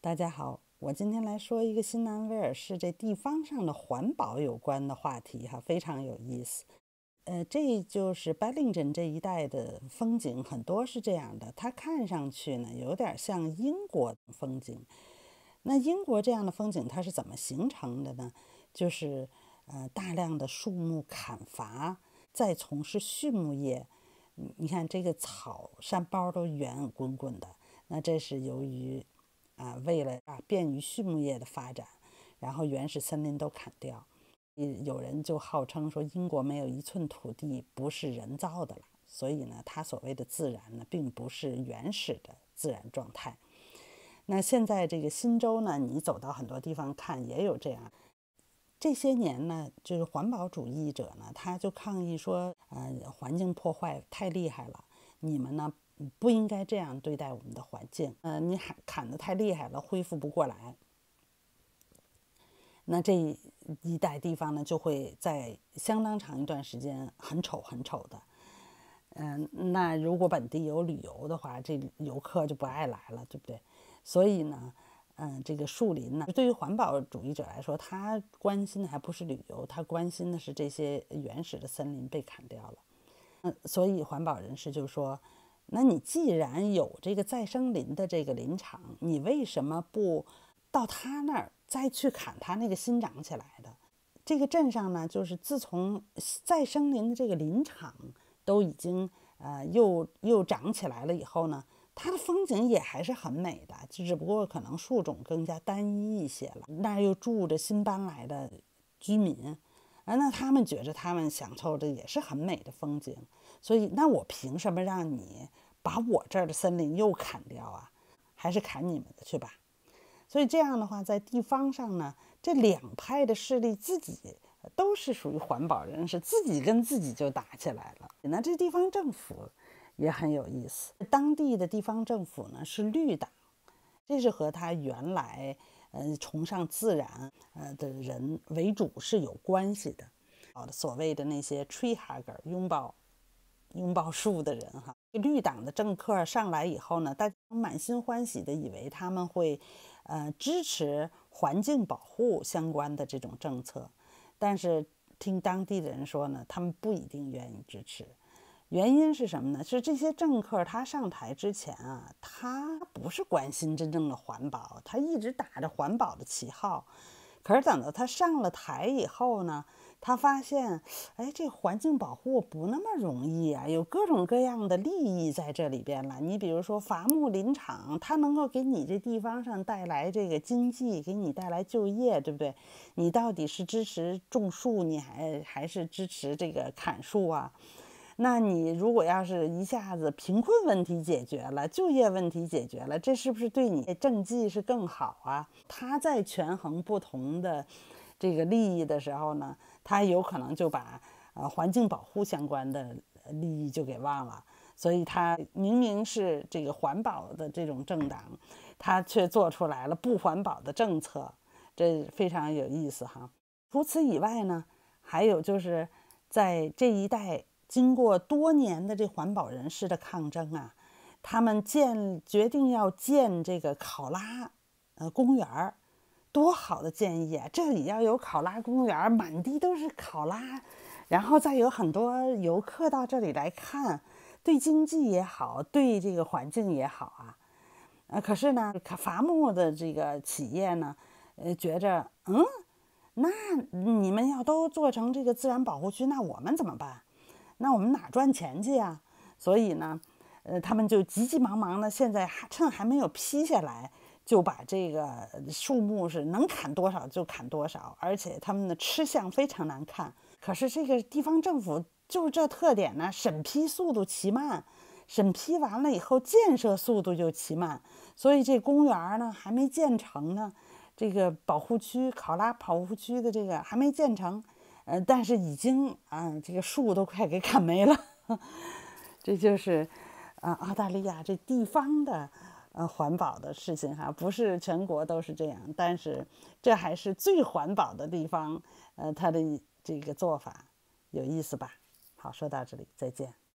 大家好，我今天来说一个新南威尔士这地方上的环保有关的话题哈，非常有意思。这就是 Bellingen 这一带的风景，很多是这样的，它看上去呢有点像英国风景。那英国这样的风景它是怎么形成的呢？就是大量的树木砍伐，再从事畜牧业。你看这个草山包都圆滚滚的，那这是由于为了便于畜牧业的发展，然后原始森林都砍掉。有人就号称说，英国没有一寸土地不是人造的了，所以呢，它所谓的自然呢，并不是原始的自然状态。那现在这个新州呢，你走到很多地方看，也有这样。这些年呢，就是环保主义者呢，他就抗议说，环境破坏太厉害了，你们呢不应该这样对待我们的环境，你砍得太厉害了，恢复不过来。那这一带地方呢，就会在相当长一段时间很丑很丑的。那如果本地有旅游的话，这游客就不爱来了，对不对？所以呢，这个树林呢，对于环保主义者来说，他关心的还不是旅游，他关心的是这些原始的森林被砍掉了。所以环保人士就说，那你既然有这个再生林的这个林场，你为什么不到他那儿再去砍他那个新长起来的？这个镇上呢，就是自从再生林的这个林场都已经又长起来了以后呢，它的风景也还是很美的，只不过可能树种更加单一一些了。那儿又住着新搬来的居民，那他们觉着他们享受的也是很美的风景，所以那我凭什么让你把我这儿的森林又砍掉啊？还是砍你们的去吧。所以这样的话，在地方上呢，这两派的势力自己都是属于环保人士，自己跟自己就打起来了。那这地方政府也很有意思，当地的地方政府呢是绿党，这是和他原来崇尚自然的人为主是有关系的。所谓的那些 tree hugger 拥抱树的人哈，绿党的政客上来以后呢，大家满心欢喜的以为他们会支持环境保护相关的这种政策，但是听当地的人说呢，他们不一定愿意支持。原因是什么呢？是这些政客他上台之前啊，他不是关心真正的环保，他一直打着环保的旗号。可是等到他上了台以后呢，他发现，这环境保护不那么容易啊，有各种各样的利益在这里边了。你比如说伐木林场，它能够给你这地方上带来这个经济，给你带来就业，对不对？你到底是支持种树，你还是支持这个砍树啊？那你如果要是一下子贫困问题解决了，就业问题解决了，这是不是对你政绩是更好啊？他在权衡不同的这个利益的时候呢，他有可能就把环境保护相关的利益就给忘了，所以他明明是这个环保的这种政党，他却做出来了不环保的政策，这非常有意思哈。除此以外呢，还有就是在这一带经过多年的这环保人士的抗争啊，他们决定要建这个考拉公园，多好的建议啊！这里要有考拉公园，满地都是考拉，然后再有很多游客到这里来看，对经济也好，对这个环境也好啊。可是呢，伐木的这个企业呢，觉着那你们要都做成这个自然保护区，那我们怎么办？那我们哪赚钱去呀？所以呢，他们就急急忙忙的，现在趁还没有批下来，就把这个树木是能砍多少就砍多少，而且他们的吃相非常难看。可是这个地方政府就是这特点呢，审批速度奇慢，审批完了以后建设速度就奇慢，所以这公园呢还没建成呢，这个保护区考拉保护区的这个还没建成，但是已经这个树都快给砍没了。这就是澳大利亚这地方的环保的事情哈，不是全国都是这样，但是这还是最环保的地方，它的这个做法有意思吧？好，说到这里，再见。